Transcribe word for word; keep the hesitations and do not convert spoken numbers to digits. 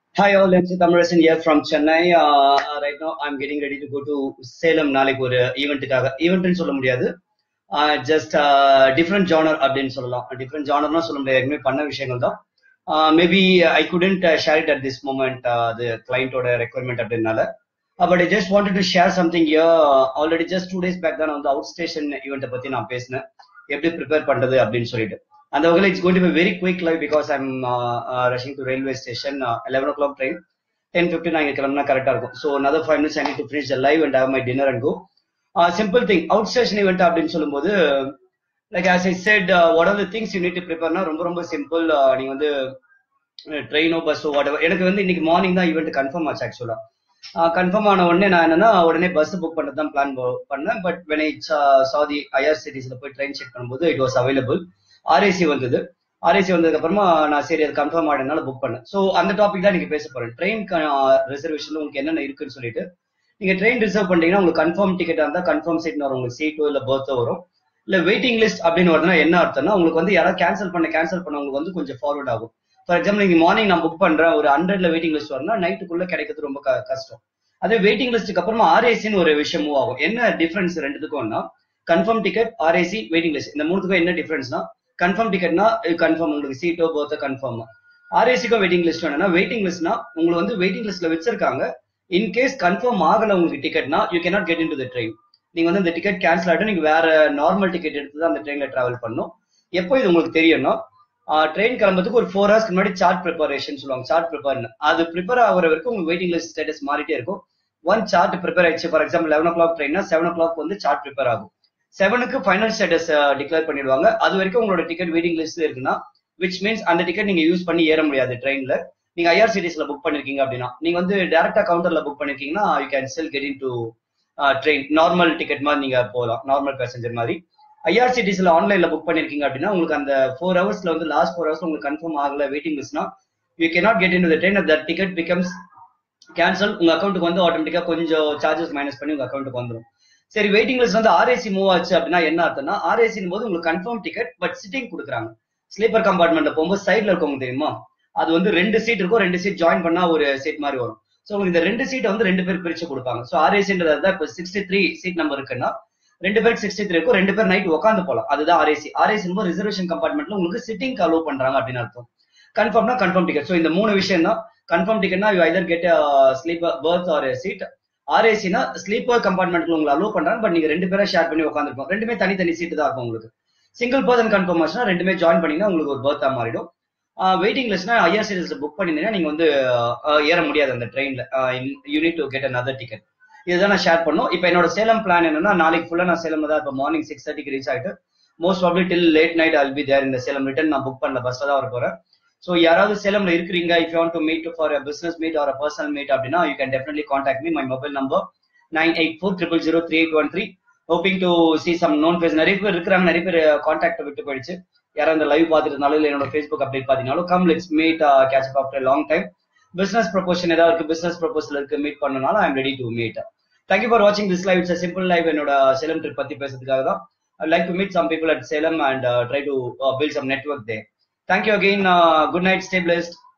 Hi all, M C Thamizharasan here from Chennai. Uh, right now, I'm getting ready to go to Salem. நாளைக்கு ஒரு ஈவெண்ட்டுக்காக ஈவெண்ட்னு சொல்ல முடியாது, just different genre அப்படின்னு சொல்லலாம். Different ஜானர்னா சொல்ல முடியாது, ஏற்கனவே பண்ண விஷயங்கள் தான். Maybe I couldn't share it at this moment, அது கிளைண்டோட ரெக்வயர்மெண்ட் அப்படின்னால. But I just wanted to share something here. Already just two days back தான் வந்து அவுட் ஸ்டேஷன் ஈவெண்ட்டை பற்றி நான் பேசினேன், எப்படி ப்ரிப்பேர் பண்ணுறது அப்படின்னு சொல்லிட்டு. And the it's going to be very quick live because I'm uh, uh, rushing to railway station. Uh, eleven o'clock train, ten fifty-nine correct. So another five minutes I need to finish the live and have my dinner and go. Uh, simple thing, outstation event abdin solumbodhu, like as I said, uh, what are the things you need to prepare na romba romba simple. Neenga vandu train or bus or whatever. Enakku vandu innikku morning da event confirm aach actually. Uh, confirm ana odane na enna odane bus book pannadha plan panna, but when I uh, saw the I R C T C la poi train check பண்ணும்போது it was available. R A C வந்தது. R A C வந்ததுக்கு அப்புறமா நான் சரி அது confirm ஆனதுனால book பண்ணேன். So அந்த டாபிக் தான் நீங்க பேச போறேன். ட்ரெயின் ரிசர்வேஷன்ல உங்களுக்கு என்னென்ன இருக்குன்னு சொல்லிட்டு, நீங்க ட்ரெயின் ரிசர்வ் பண்ணீங்கன்னா உங்களுக்கு கன்ஃபார்ம் டிக்கெட் இருந்தா கன்ஃபார்ம் சீட் வரும், உங்களுக்கு சீட்டோ இல்ல பர்த்தோ வரும். இல்ல வெயிட்டிங் லிஸ்ட் அப்படின்னு வருதுன்னா என்ன அர்த்தம்னா, உங்களுக்கு வந்து யாராவது கேன்சல் பண்ண கேன்சல் பண்ண உங்களுக்கு வந்து கொஞ்சம் ஃபார்வர்ட் ஆகும். ஃபார் எக்ஸாம்பிள் நீங்க மார்னிங் நான் புக் பண்றேன், ஒரு ஹண்ட்ரட்ல வெயிட்டிங் லிஸ்ட் வரணும்னா நைட்டுக்குள்ள கிடைக்கிறது ரொம்ப கஷ்டம். அதே வெயிட்டிங் லிஸ்ட்டுக்கு அப்புறமா ஆர்ஏசின்னு ஒரு விஷயம் மூவ் ஆகும். என்ன டிஃபரன்ஸ் ரெண்டுத்துக்கும்னா, confirm ticket, RAC, waiting list, இந்த மூணுத்துக்கும் என்ன டிஃபரன்ஸ்னா, கன்ஃபார்ம் டிக்கெட்னா கன்ஃபார்ம் உங்களுக்கு சீட்டோ போத்தோ கன்ஃபார்ம். ஆர்ஏசிக்கும் வெயிட்டிங் லிஸ்ட் வேணும்னா, வெயிட்டிங் லிஸ்ட்னா உங்களுக்கு வந்து வெயிட்டிங் லிஸ்ட்ல வச்சிருக்காங்க. இன்கேஸ் கன்ஃபார்ம் ஆகல உங்களுக்கு டிக்கெட்னா you cannot get in to the train. நீங்க வந்து இந்த டிக்கெட் கேன்சல் ஆகிட்டு நீங்க வேற நார்மல் டிக்கெட் எடுத்து தான் அந்த ட்ரெயின்ல டிராவல் பண்ணணும். எப்போ இது உங்களுக்கு தெரியும்னா, ட்ரெயின் கிளம்புறதுக்கு ஒரு ஃபோர் ஹவர்ஸ்க்கு முன்னாடி சார்ட் ப்ரிப்பரேஷன் சொல்லுவாங்க. சார்ட் ப்ரிப்பேர்னு அது ப்ரிப்பேர் ஆகிற வரைக்கும் உங்களுக்கு வெயிட்டிங் லிஸ்ட் ஸ்டேட்டஸ் மாறிட்டே இருக்கும். ஒன் சார்ட் ப்ரிப்பேர் ஆயிடுச்சு, for example eleven o'clock ட்ரெயின்னா செவன் ஓ கிளாக் வந்து சார்ட் ப்ரிப்பேர் ஆகும். செவனுக்கு ஃபைனல் ஸ்டேட்டஸ் டிக்ளேர் பண்ணிடுவாங்க. அது வரைக்கும் உங்களோட டிக்கெட் வெயிட்டிங் லிஸ்ட் இருக்குன்னா, விச் மீன்ஸ் அந்த டிக்கெட் நீங்க யூஸ் பண்ணி ஏற முடியாது ட்ரெயின்ல. நீங்க ஐஆர்சிடிஸ்ல புக் பண்ணிருக்கீங்க அப்படின்னா, நீங்க வந்து டேரக்டா கவுண்டர்ல புக் பண்ணிருக்கீங்கன்னா you can still get in to train. Normal ticket மாதிரி நீங்க போகலாம், நார்மல் பேசஞ்சர் மாதிரி. ஐஆர்சிடிஸ்ல ஆன்லைன்ல புக் பண்ணிருக்கீங்க அப்படின்னா, உங்களுக்கு அந்த ஃபோர் ஹவர்ஸ்ல வந்து லாஸ்ட் ஃபோர் ஹவர்ஸ்ல உங்களுக்கு கன்ஃபார்ம் ஆகல வெயிட்டிங் லிஸ்ட்னா, you cannot get in to the train. That ticket becomes cancel. உங்க அக்கௌண்ட்டுக்கு வந்து ஆட்டோமேட்டிக்கா கொஞ்சம் சார்ஜஸ் மைனஸ் பண்ணி உங்க அக்கௌண்ட்டுக்கு வந்துடும். சரி, வெயிட்டிங் லிஸ்ட் வந்து ஆர்ஏசி மூவ் ஆச்சு அப்படின்னா என்ன அர்த்தம்னா, ஆர்ஏசின் போது உங்களுக்கு கன்ஃபார்ம் டிக்கெட் பட் சிட்டிங் கொடுக்குறாங்க. ஸ்லீப்பர் கம்பார்ட்மெண்ட்ல போகும்போது சைட்ல இருக்கவங்க தெரியுமா, அது வந்து ரெண்டு சீட் இருக்கும், ரெண்டு சீட் ஜாயின் பண்ணா ஒரு சீட் மாதிரி வரும். ஸோ உங்களுக்கு இந்த ரெண்டு சீட்டை வந்து ரெண்டு பேர் பிரிச்சு கொடுப்பாங்க. ஸோ ஆர்ஏசின்றது தான் இப்போ சிக்ஸ்டி த்ரீ சீட் நம்பர் இருக்குன்னா ரெண்டு பேருக்கு சிக்ஸ்டி த்ரீ இருக்கும், ரெண்டு பேர் நைட் உட்காந்து போகலாம். அதுதான் ஆர்ஏசி. ஆர்ஏசின் போது ரிசர்வேஷன் கம்பார்ட்மெண்ட்ல உங்களுக்கு சிட்டிங் அலோவ் பண்றாங்க அப்படின்னு அர்த்தம். கன்ஃபார்ம்னா கன்ஃபார்ம் டிக்கெட். ஸோ இந்த மூணு விஷயம் தான். கன்ஃபார்ம் டிக்கெட்னா you either get sleeper berth or seat. ஆர்ஏசினா ஸ்லீப்பர் கம்பார்ட்மெண்ட்ல உங்களை அலோவ் பண்றாங்க, பட் நீங்க ரெண்டு பேரை ஷேர் பண்ணி உட்காந்துருக்கோம். ரெண்டுமே தனித்தனி சீட்டு தான் இருக்கும் உங்களுக்கு. சிங்கிள் பர்சன் கன்ஃபார்ம் ஆச்சுன்னா ரெண்டுமே ஜாயின் பண்ணீங்கன்னா உங்களுக்கு ஒரு பர்த்தா மாறிடும். வெயிட்டிங் லிஸ்ட்னா ஐஆர்சிடிஎஸ்ல புக் பண்ணிருந்தீங்கன்னா நீங்க வந்து ஏற முடியாது அந்த ட்ரெயின்ல. You need to get another ticket. இதுதான் நான் ஷேர் பண்ணோம். இப்போ என்னோட சேலம் பிளான் என்னன்னா, நாளைக்கு ஃபுல்லா நான் சேலம் தான். இப்போ மார்னிங் சிக்ஸ் தேர்ட்டிக்கு ரீச் ஆயிட்டு most probably till late night I will be there. இந்த சேலம் ரிட்டர்ன் நான் புக் பண்ணல, பஸ்ல தான் வர போறேன். ஸோ யாராவது சேலம்ல இருக்கிறீங்க, if you want to meet for a business meet or a personal meet அப்படின்னா you can definitely contact me. My mobile number nine eight four zero zero zero three eight one three. Hoping to see some known face. நிறைய பேர் இருக்கிறாங்க, நிறைய பேர் contact விட்டு போயிடுச்சு. யாராவது இந்த லைவ் பார்த்துட்டு இருந்தாலும் இல்லை என்னோட ஃபேஸ்புக் அப்டேட் பார்த்தீங்கன்னாலும், come let's meet, catch up after long time. Business proposal ஏதாவது இருக்கு, பிசினஸ் ப்ரொபோசல் இருக்கு, மீட் பண்ணனால I am ready to meet. Thank you for வாட்சிங் this live. It's a simple live. என்னோட சேலம் ட்ரிப் பத்தி பேசுறதுக்காக தான். I like to meet some people at Salem and uh, try to uh, build some network there. Thank you again. Uh, good night. Stay blessed.